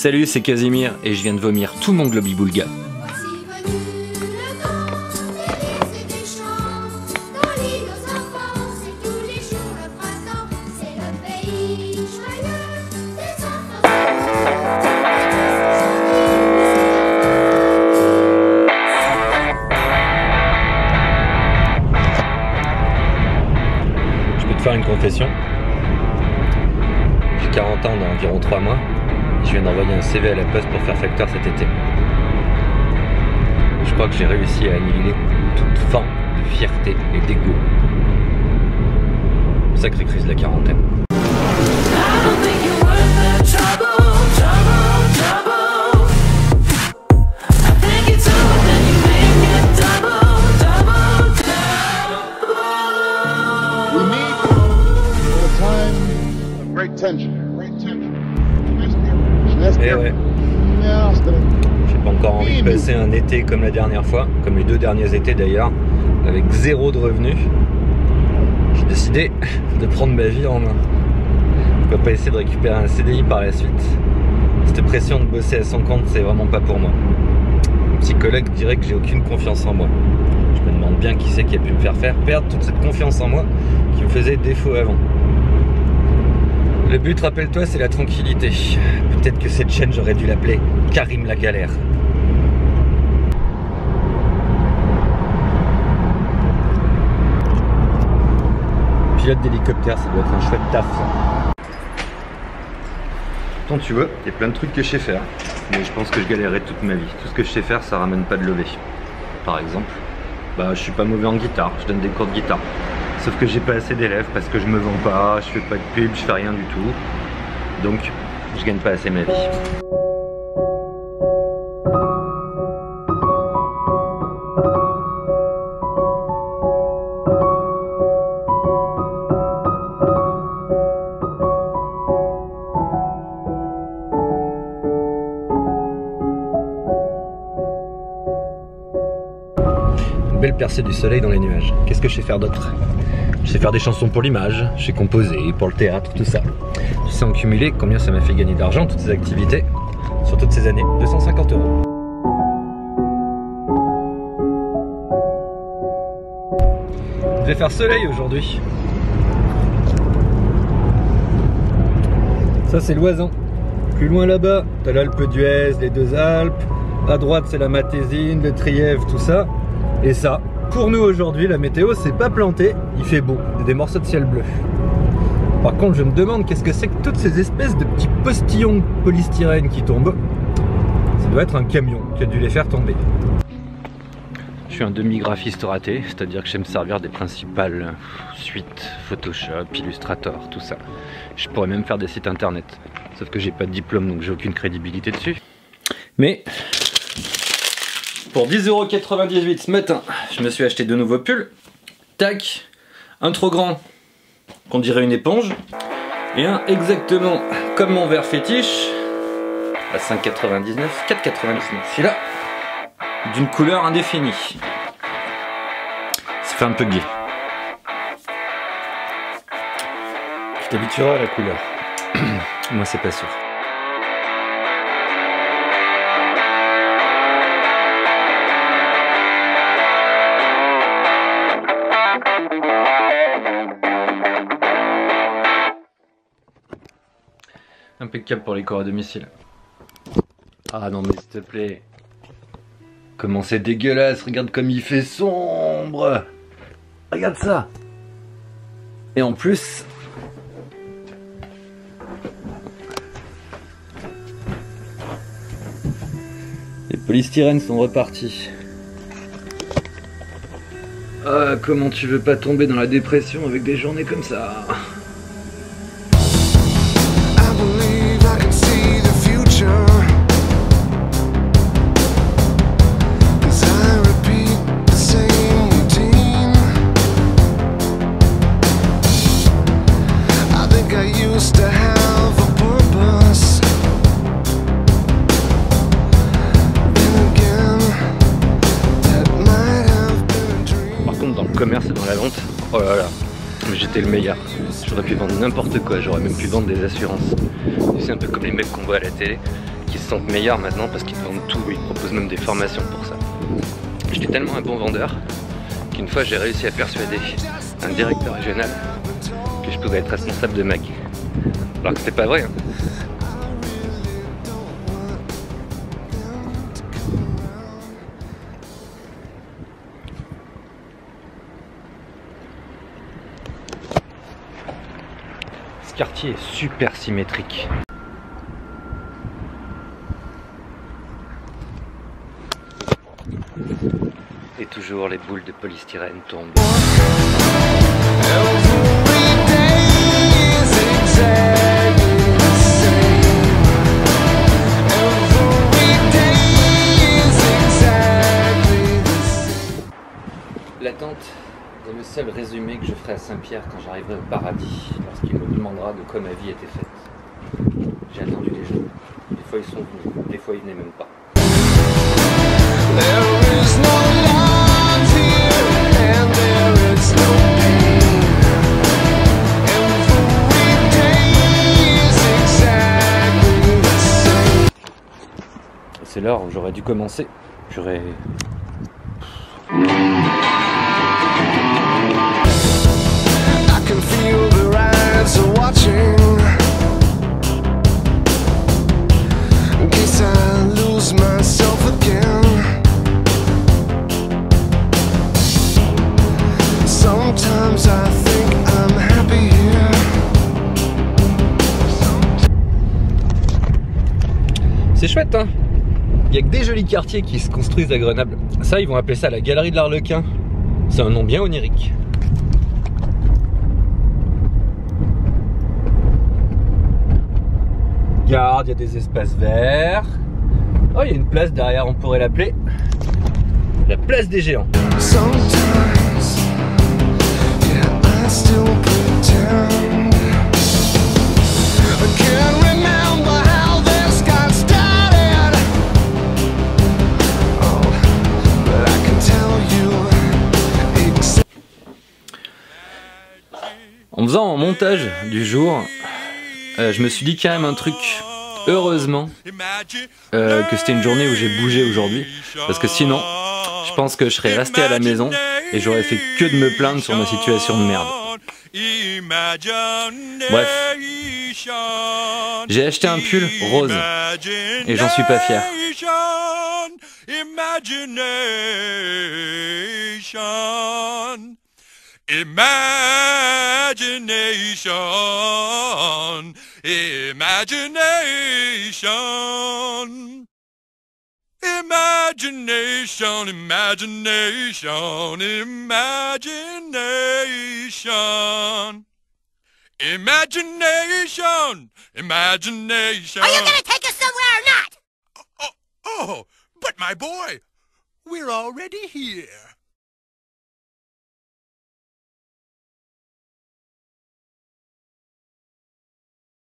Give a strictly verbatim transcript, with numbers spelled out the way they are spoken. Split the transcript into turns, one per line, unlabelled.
Salut, c'est Casimir et je viens de vomir tout mon globi-boulga. Je peux te faire une confession. J'ai quarante ans dans environ trois mois. Je viens d'envoyer un C V à la poste pour faire facteur cet été. Je crois que j'ai réussi à annihiler toute forme de fierté et d'égo. Sacrée crise de la quarantaine. Et ouais. J'ai pas encore envie de passer un été comme la dernière fois, comme les deux derniers étés d'ailleurs, avec zéro de revenus. J'ai décidé de prendre ma vie en main. Pourquoi pas essayer de récupérer un C D I par la suite. Cette pression de bosser à son compte, c'est vraiment pas pour moi. Mon psychologue dirait que j'ai aucune confiance en moi. Je me demande bien qui c'est qui a pu me faire faire perdre toute cette confiance en moi qui me faisait défaut avant. Le but, rappelle-toi, c'est la tranquillité. Peut-être que cette chaîne, j'aurais dû l'appeler Karim la galère. Pilote d'hélicoptère, ça doit être un chouette taf. Pourtant, tu vois, il y a plein de trucs que je sais faire. Mais je pense que je galérerai toute ma vie. Tout ce que je sais faire, ça ramène pas de levée. Par exemple, bah, je suis pas mauvais en guitare, je donne des cours de guitare. Sauf que j'ai pas assez d'élèves parce que je me vends pas, je fais pas de pub, je fais rien du tout. Donc je gagne pas assez ma vie. Une belle percée du soleil dans les nuages. Qu'est-ce que je sais faire d'autre? Je sais faire des chansons pour l'image, je sais composer, pour le théâtre, tout ça. Tu sais en cumulé combien ça m'a fait gagner d'argent, toutes ces activités, sur toutes ces années? deux cent cinquante euros. Je vais faire soleil aujourd'hui. Ça c'est l'Oisin. Plus loin là-bas, t'as l'Alpe d'Huez, les deux Alpes. À droite c'est la Matésine, le Trièves, tout ça. Et ça, pour nous aujourd'hui, la météo s'est pas plantée, il fait beau, il y a des morceaux de ciel bleu. Par contre, je me demande qu'est-ce que c'est que toutes ces espèces de petits postillons de polystyrène qui tombent. Ça doit être un camion qui a dû les faire tomber. Je suis un demi-graphiste raté, c'est-à-dire que je sais me servir des principales suites, Photoshop, Illustrator, tout ça. Je pourrais même faire des sites internet, sauf que j'ai pas de diplôme, donc j'ai aucune crédibilité dessus. Mais pour dix euros quatre-vingt-dix-huit ce matin, je me suis acheté de nouveaux pulls. Tac, un trop grand, qu'on dirait une éponge, et un exactement comme mon verre fétiche, à cinq quatre-vingt-dix-neuf, quatre quatre-vingt-dix-neuf. Celui-là, d'une couleur indéfinie. Ça fait un peu gay. Tu t'habitueras à la couleur. Moi, c'est pas sûr. Impeccable pour les cours à domicile. Ah non mais s'il te plaît. Comment c'est dégueulasse, regarde comme il fait sombre. Regarde ça. Et en plus... les polystyrènes sont repartis. Ah, comment tu veux pas tomber dans la dépression avec des journées comme ça? Commerce et dans la vente, oh là là, j'étais le meilleur. J'aurais pu vendre n'importe quoi, j'aurais même pu vendre des assurances. C'est un peu comme les mecs qu'on voit à la télé qui qu'ils se sentent meilleurs maintenant parce qu'ils vendent tout, ils proposent même des formations pour ça. J'étais tellement un bon vendeur qu'une fois j'ai réussi à persuader un directeur régional que je pouvais être responsable de Mag. Alors que c'était pas vrai. Hein. Ce quartier est super symétrique. Et toujours les boules de polystyrène tombent. L'attente est le seul résumé que je ferai à Saint-Pierre quand j'arriverai au paradis, lorsqu'il me demandera de quoi ma vie était faite. J'ai attendu des gens. Des fois ils sont venus, des fois ils venaient même pas. C'est l'heure où j'aurais dû commencer. J'aurais... C'est chouette, hein. Il n'y a que des jolis quartiers qui se construisent à Grenoble. Ça, ils vont appeler ça la galerie de l'Arlequin. C'est un nom bien onirique. Regarde, il y a des espaces verts. Oh, il y a une place derrière, on pourrait l'appeler la place des géants. En faisant un montage du jour, euh, je me suis dit quand même un truc, heureusement, euh, que c'était une journée où j'ai bougé aujourd'hui, parce que sinon, je pense que je serais resté à la maison et j'aurais fait que de me plaindre sur ma situation de merde. Bref, j'ai acheté un pull rose et j'en suis pas fier. Imagination, imagination, imagination, imagination, imagination, imagination, imagination.
Are you gonna take us somewhere or not?
Oh, oh, but my boy, we're already here.